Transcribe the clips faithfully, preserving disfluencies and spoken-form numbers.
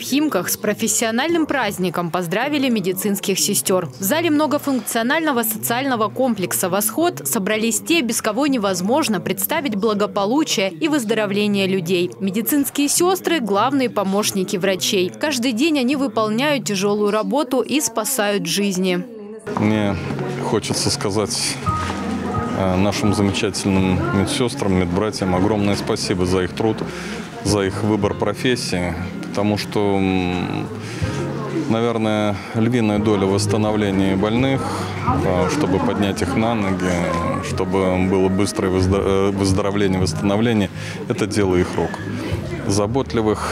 Химках с профессиональным праздником поздравили медицинских сестер. В зале многофункционального социального комплекса «Восход» собрались те, без кого невозможно представить благополучие и выздоровление людей. Медицинские сестры – главные помощники врачей. Каждый день они выполняют тяжелую работу и спасают жизни. Мне хочется сказать нашим замечательным медсестрам, медбратьям огромное спасибо за их труд, за их выбор профессии, потому что, наверное, львиная доля восстановления больных, чтобы поднять их на ноги, чтобы было быстрое выздоровление, восстановление, это дело их рук. Заботливых,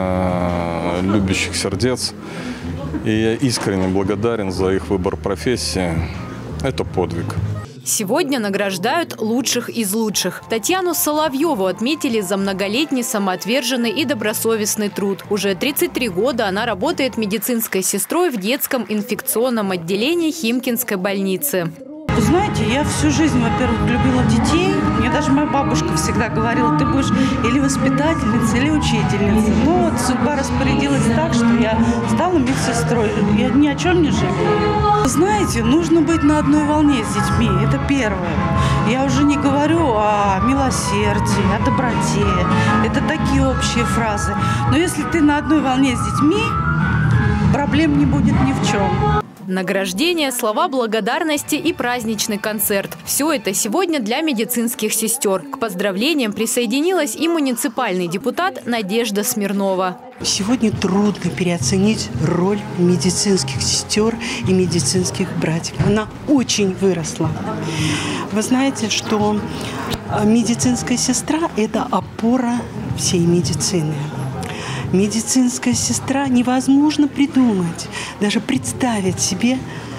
любящих сердец. И я искренне благодарен за их выбор профессии. Это подвиг. Сегодня награждают лучших из лучших. Татьяну Соловьеву отметили за многолетний самоотверженный и добросовестный труд. Уже тридцать три года она работает медицинской сестрой в детском инфекционном отделении Химкинской больницы. Вы знаете, я всю жизнь, во-первых, любила детей. Мне даже моя бабушка всегда говорила, ты будешь или воспитательницей, или учительницей. Но вот судьба распорядилась так, что я стала медсестрой. Я ни о чем не жалею. Вы знаете, нужно быть на одной волне с детьми. Это первое. Я уже не говорю о милосердии, о доброте. Это такие общие фразы. Но если ты на одной волне с детьми, проблем не будет ни в чем. Награждение, слова благодарности и праздничный концерт. Все это сегодня для медицинских сестер. К поздравлениям присоединилась и муниципальный депутат Надежда Смирнова. Сегодня трудно переоценить роль медицинских сестер и медицинских братьев. Она очень выросла. Вы знаете, что медицинская сестра – это опора всей медицины. Медицинская сестра невозможно придумать, даже представить себе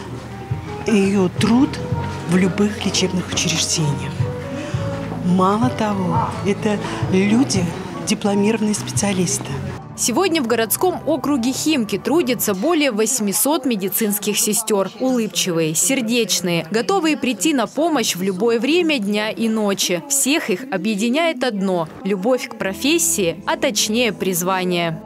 ее труд в любых лечебных учреждениях. Мало того, это люди, дипломированные специалисты. Сегодня в городском округе Химки трудится более восьмисот медицинских сестер. Улыбчивые, сердечные, готовые прийти на помощь в любое время дня и ночи. Всех их объединяет одно – любовь к профессии, а точнее призвание.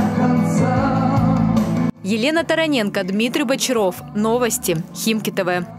Елена Тараненко, Дмитрий Бочаров. Новости. Химки ТВ.